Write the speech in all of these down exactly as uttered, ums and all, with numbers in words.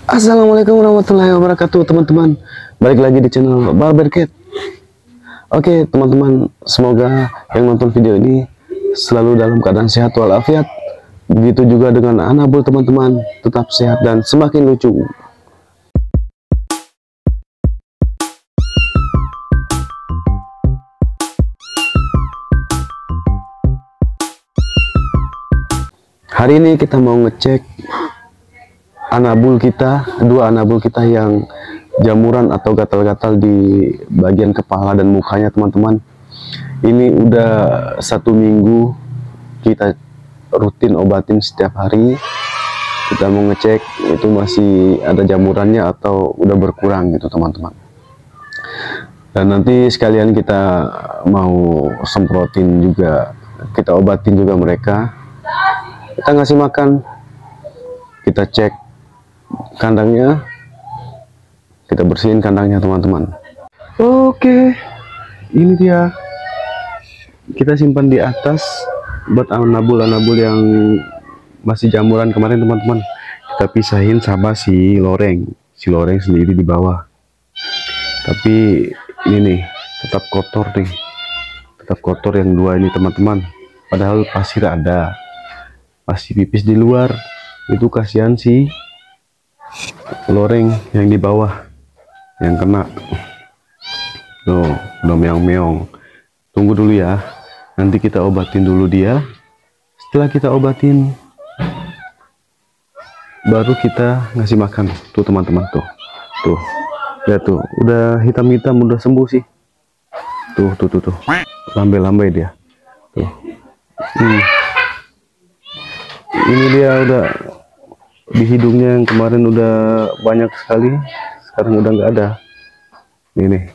Assalamualaikum warahmatullahi wabarakatuh, teman-teman. Balik lagi di channel Barber Cat. Oke, teman-teman, semoga yang nonton video ini selalu dalam keadaan sehat walafiat. Begitu juga dengan Anabul, teman-teman, tetap sehat dan semakin lucu. Hari ini kita mau ngecek Anabul kita, dua Anabul kita yang jamuran atau gatal-gatal di bagian kepala dan mukanya, teman-teman. Ini udah satu minggu kita rutin obatin setiap hari. Kita mau ngecek itu masih ada jamurannya atau udah berkurang gitu, teman-teman. Dan nanti sekalian kita mau semprotin juga, kita obatin juga mereka. Kita ngasih makan, kita cek kandangnya, kita bersihin kandangnya, teman-teman. Oke, ini dia, kita simpan di atas buat anabul-anabul yang masih jamuran kemarin, teman-teman. Kita pisahin sama si loreng, si loreng sendiri di bawah. Tapi ini nih tetap kotor nih, tetap kotor yang dua ini, teman-teman. Padahal pasir ada, masih pipis di luar. Itu kasihan sih loreng yang di bawah yang kena. Tuh, udah meong-meong. Tunggu dulu ya, nanti kita obatin dulu dia. Setelah kita obatin, baru kita ngasih makan. Tuh, teman-teman, tuh tuh lihat tuh, udah hitam-hitam, udah sembuh sih. Tuh tuh tuh tuh lambai-lambai dia tuh. hmm. Ini dia udah di hidungnya yang kemarin udah banyak sekali, sekarang udah nggak ada. Ini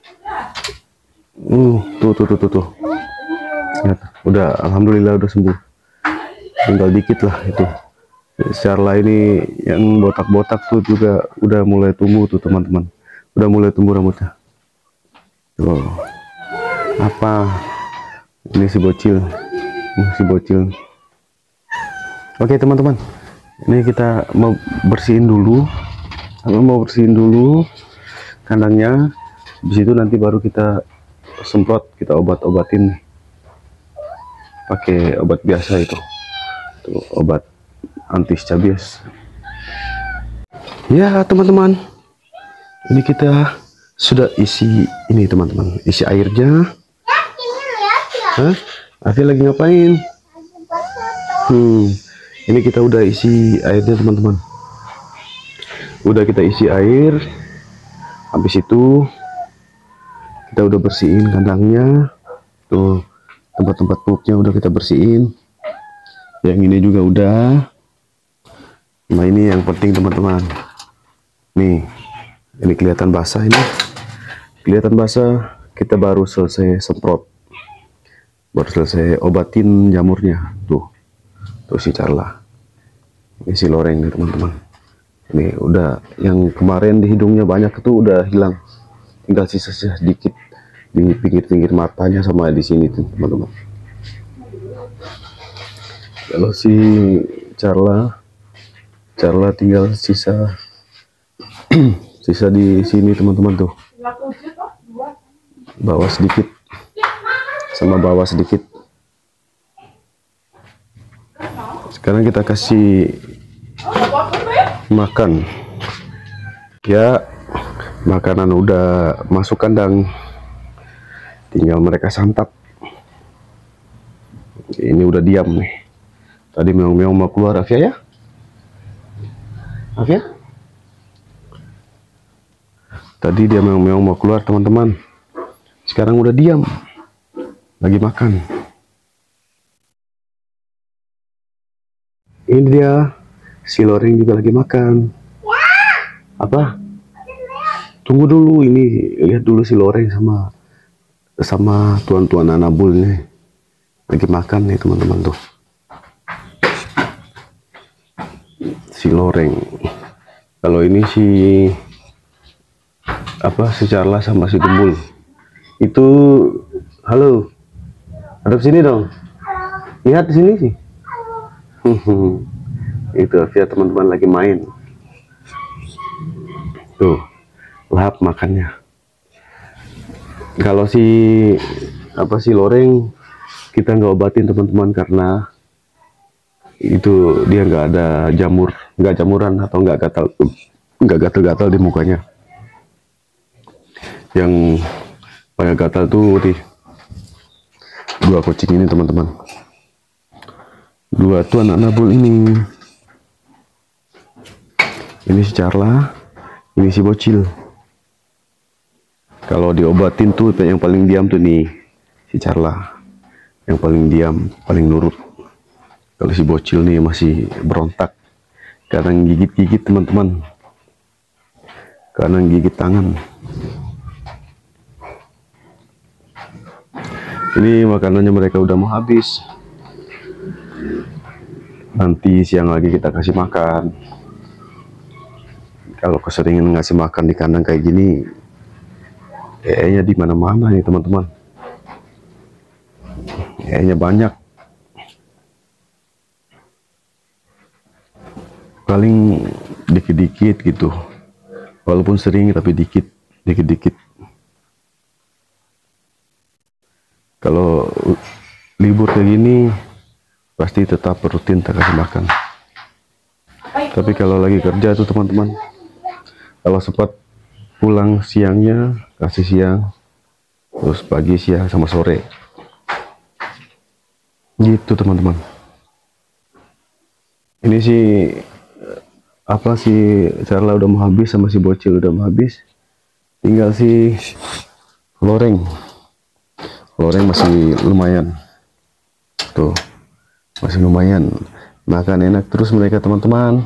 uh tuh tuh tuh tuh, tuh. Lihat, udah alhamdulillah udah sembuh, tinggal dikit lah itu. Charla ini yang botak-botak tuh juga udah mulai tumbuh tuh, teman-teman, udah mulai tumbuh rambutnya tuh. Apa ini si bocil, si bocil. Oke, teman-teman, ini kita mau bersihin dulu, mau bersihin dulu kandangnya. Di situ nanti baru kita semprot, kita obat-obatin pakai obat biasa itu, tuh, obat anti scabies. Ya, teman-teman, ini kita sudah isi ini, teman-teman, isi airnya. Hah? Afi lagi ngapain? Hmm. Ini kita udah isi airnya, teman-teman. Udah kita isi air. Habis itu kita udah bersihin kandangnya. Tuh, tempat-tempat pupnya udah kita bersihin. Yang ini juga udah. Nah, ini yang penting, teman-teman. Nih, ini kelihatan basah ini. Kelihatan basah, kita baru selesai semprot. Baru selesai obatin jamurnya. Tuh. Tuh si Charla. Ini si loreng nih, teman-teman. Ini udah, yang kemarin di hidungnya banyak itu udah hilang, tinggal sisa sedikit di pinggir-pinggir matanya sama di sini tuh, teman-teman. Kalau si Charla, Charla tinggal sisa sisa di sini, teman-teman, tuh bawah sedikit sama bawah sedikit. Sekarang kita kasih makan ya, makanan udah masuk kandang, tinggal mereka santap. Ini udah diam nih, tadi meong-meong mau keluar. Afia ya, Afia tadi dia meong-meong mau keluar, teman-teman. Sekarang udah diam, lagi makan. Ini dia, si loreng juga lagi makan. Apa? Tunggu dulu, ini lihat dulu si loreng sama sama tuan-tuan Anabul nih lagi makan nih, teman-teman, tuh. Si loreng. Kalau ini si apa, si Charla sama si Gembul. Itu halo. Hadap sini dong. Lihat di sini sih. Itu Afia, teman-teman, lagi main. Tuh, lahap makannya. Kalau si apa sih loreng kita nggak obatin teman-teman, karena itu dia nggak ada jamur, nggak jamuran atau nggak gatal, nggak gatal-gatal di mukanya. Yang banyak gatal tuh di dua kucing ini teman-teman. Dua tuh anak nabul ini. Ini si Carla, ini si Bocil. Kalau diobatin tuh yang paling diam tuh nih si Carla, yang paling diam, paling nurut. Kalau si Bocil nih masih berontak, kadang gigit-gigit teman-teman, kadang gigit tangan. Ini makanannya mereka udah mau habis. Nanti siang lagi kita kasih makan. Kalau keseringan ngasih makan di kandang kayak gini, kayaknya di mana-mana nih teman-teman. Kayaknya banyak. Paling dikit-dikit gitu. Walaupun sering tapi dikit, dikit-dikit. Kalau libur kayak gini pasti tetap rutin tak kasih makan. Tapi kalau lagi kerja tuh teman-teman, kalau sempat pulang siangnya kasih siang, terus pagi, siang, sama sore gitu teman-teman. Ini sih apa sih Carla udah mau habis, sama si Bocil udah mau habis, tinggal si loreng. Loreng masih lumayan tuh, masih lumayan makan enak terus mereka teman-teman.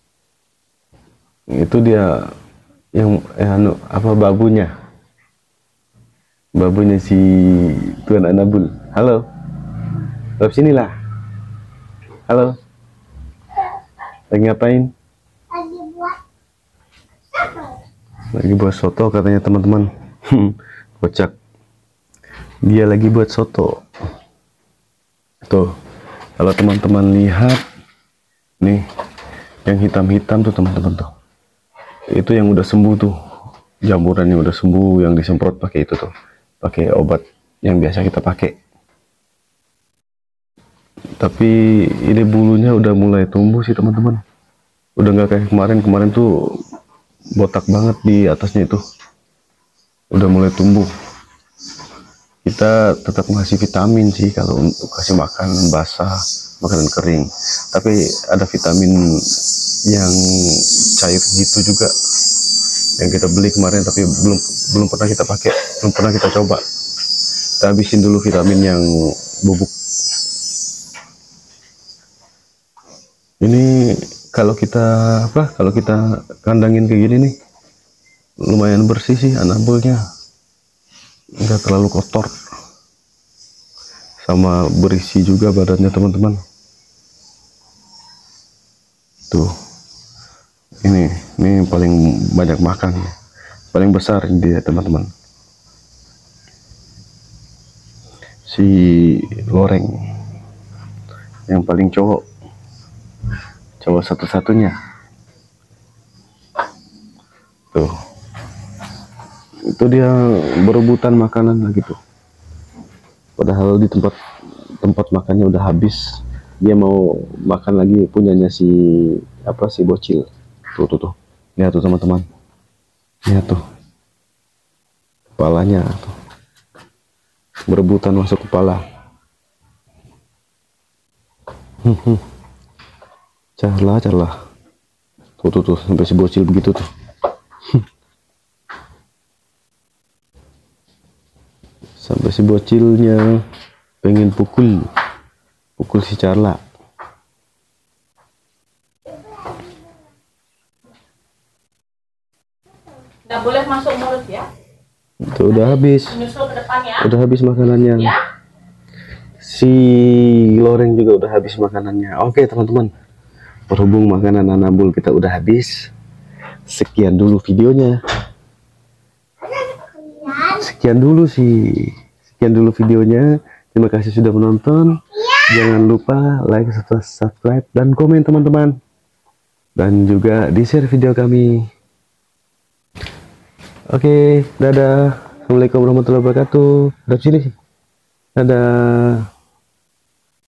Itu dia yang eh, anu apa babunya babunya si Tuan Anabul. Halo, Bab sinilah. Halo, lagi ngapain? Lagi buat soto. Lagi buat soto katanya teman-teman. Kocak, dia lagi buat soto. Tuh, kalau teman-teman lihat nih, yang hitam-hitam tuh teman-teman tuh, itu yang udah sembuh tuh, jamuran yang udah sembuh, yang disemprot pakai itu tuh, pakai obat yang biasa kita pakai. Tapi ini bulunya udah mulai tumbuh sih teman-teman, udah nggak kayak kemarin. Kemarin tuh botak banget di atasnya, itu udah mulai tumbuh. Kita tetap ngasih vitamin sih kalau untuk kasih makan basah, makanan kering, tapi ada vitamin yang cair gitu juga yang kita beli kemarin, tapi belum belum pernah kita pakai, belum pernah kita coba. Kita habisin dulu vitamin yang bubuk. Ini kalau kita apa kalau kita kandangin kayak gini nih, lumayan bersih sih anabulnya, nggak terlalu kotor, sama berisi juga badannya teman-teman. Tuh, ini ini paling banyak makan, paling besar dia teman-teman, si loreng yang paling cowok, cowok satu-satunya. Tuh, itu dia berebutan makanan lagi tuh, padahal di tempat tempat makannya udah habis, dia mau makan lagi punyanya si apa si Bocil. Tuh tuh tuh, lihat tuh teman-teman, lihat tuh kepalanya tuh, berebutan masuk kepala. Carla, Carla, tuh tuh tuh, sampai si Bocil begitu tuh. Sampai si Bocilnya pengen pukul pukul si Carla. Nggak boleh masuk mulut ya. Itu udah habis, Menyusul ke depan ya. udah habis makanannya. Ya. Si loreng juga udah habis makanannya. Oke teman-teman, berhubung makanan anabul kita udah habis, sekian dulu videonya. Sekian dulu sih, sekian dulu videonya. Terima kasih sudah menonton. Jangan lupa like, subscribe, dan komen teman-teman. Dan juga di share video kami. Oke, dadah. Assalamualaikum warahmatullahi wabarakatuh. Dari sini. Dadah.